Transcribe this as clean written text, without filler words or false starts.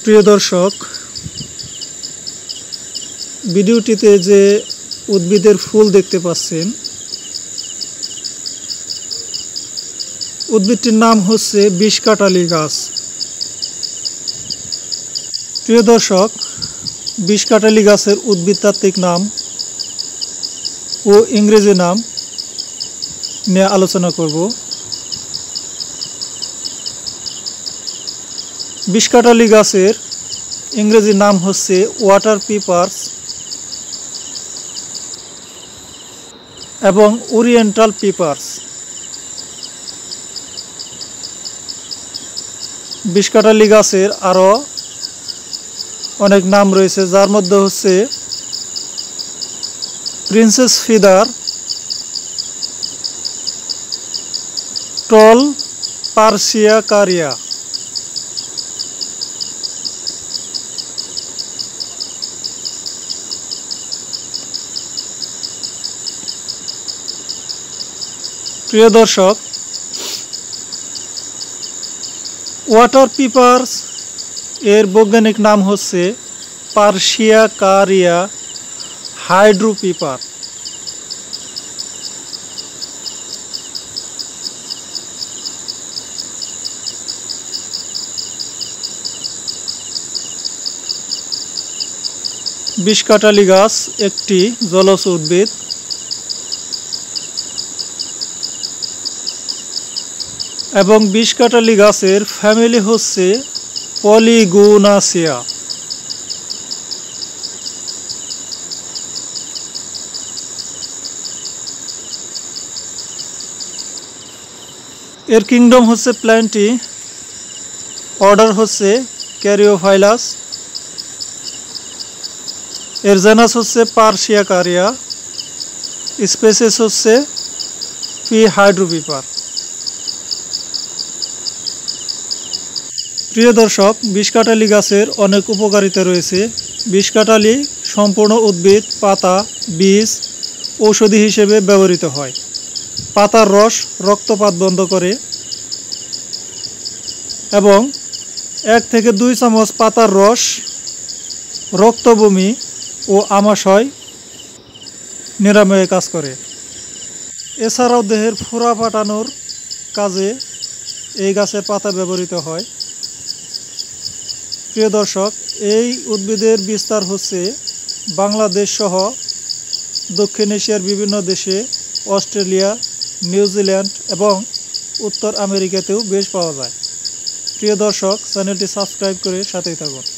প্রিয় দর্শক, ভিডিওটিতে যে উদ্ভিদের ফুল দেখতে পাচ্ছেন, উদ্ভিদটির নাম হচ্ছে বিষকাঁটালি গাছ। প্রিয় দর্শক, বিষকাঁটালি গাছের উদ্ভিদতাত্ত্বিক নাম ও ইংরেজি নাম নিয়ে আলোচনা করব। বিষকাঁটালি গাছের ইংরেজি নাম হচ্ছে ওয়াটার পিপার্স এবং ওরিয়েন্টাল পিপার্স। বিষকাঁটালি গাছের আরও অনেক নাম রয়েছে, যার মধ্যে হচ্ছে প্রিন্সেস ফিদার, টল পার্সিয়াকারিয়া। প্রিয় দর্শক, ওয়াটার পিপার্স এর বৈজ্ঞানিক নাম হচ্ছে পার্সিয়াকারিয়া হাইড্রোপিপার। বিষকাঁটালি গাছ একটি জলজ উদ্ভিদ। এবং বিষকাঁটালি গাছের ফ্যামিলি হচ্ছে পলিগোনাসিয়া। এর কিংডম হচ্ছে প্ল্যান্টি, অর্ডার হচ্ছে ক্যারিওফাইলাস, এর জেনাস হচ্ছে পার্সিয়াকারিয়া, স্পেসিস হচ্ছে পি হাইড্রোপিপার। প্রিয় দর্শক, বিষকাঁটালি গাছের অনেক উপকারিতা রয়েছে। বিষকাঁটালি সম্পূর্ণ উদ্ভিদ, পাতা, বীজ ঔষধি হিসেবে ব্যবহৃত হয়। পাতার রস রক্তপাত বন্ধ করে এবং 1 থেকে 2 চামচ পাতার রস রক্তবমি ও আমাশয় নিরাময়ে কাজ করে। এছাড়াও দেহের ফোড়া পাঠানোর কাজে এই গাছের পাতা ব্যবহৃত হয়। প্রিয় দর্শক, এই উদ্ভিদের বিস্তার হচ্ছে বাংলাদেশ সহ দক্ষিণ এশিয়ার বিভিন্ন দেশে, অস্ট্রেলিয়া, নিউজিল্যান্ড এবং উত্তর আমেরিকাতেও বেশ পাওয়া যায়। প্রিয় দর্শক, চ্যানেলটি সাবস্ক্রাইব করে সাথেই থাকুন।